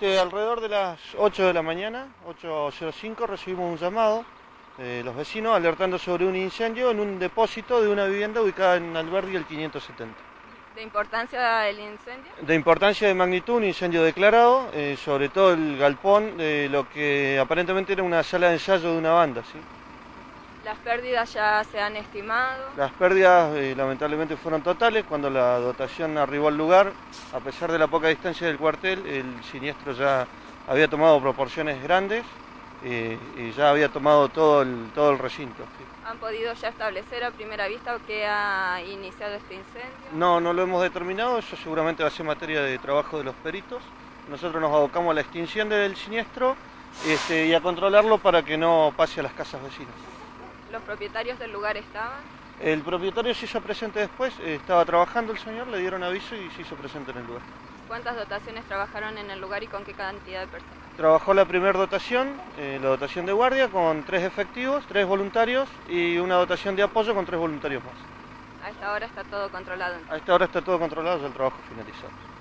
Alrededor de las 8 de la mañana, 8:05, recibimos un llamado de los vecinos alertando sobre un incendio en un depósito de una vivienda ubicada en Alberdi el 570. ¿De importancia el incendio? De importancia de magnitud, un incendio declarado, sobre todo el galpón de lo que aparentemente era una sala de ensayo de una banda, ¿sí? ¿Las pérdidas ya se han estimado? Las pérdidas lamentablemente fueron totales. Cuando la dotación arribó al lugar, a pesar de la poca distancia del cuartel, el siniestro ya había tomado proporciones grandes y ya había tomado todo el recinto. ¿Sí? ¿Han podido ya establecer a primera vista qué ha iniciado este incendio? No lo hemos determinado, eso seguramente va a ser materia de trabajo de los peritos. Nosotros nos abocamos a la extinción del siniestro y a controlarlo para que no pase a las casas vecinas. ¿Los propietarios del lugar estaban? El propietario se hizo presente después, estaba trabajando el señor, le dieron aviso y se hizo presente en el lugar. ¿Cuántas dotaciones trabajaron en el lugar y con qué cantidad de personas? Trabajó la primera dotación, la dotación de guardia, con 3 efectivos, 3 voluntarios y una dotación de apoyo con 3 voluntarios más. A esta hora está todo controlado. A esta hora está todo controlado, ya el trabajo finalizado.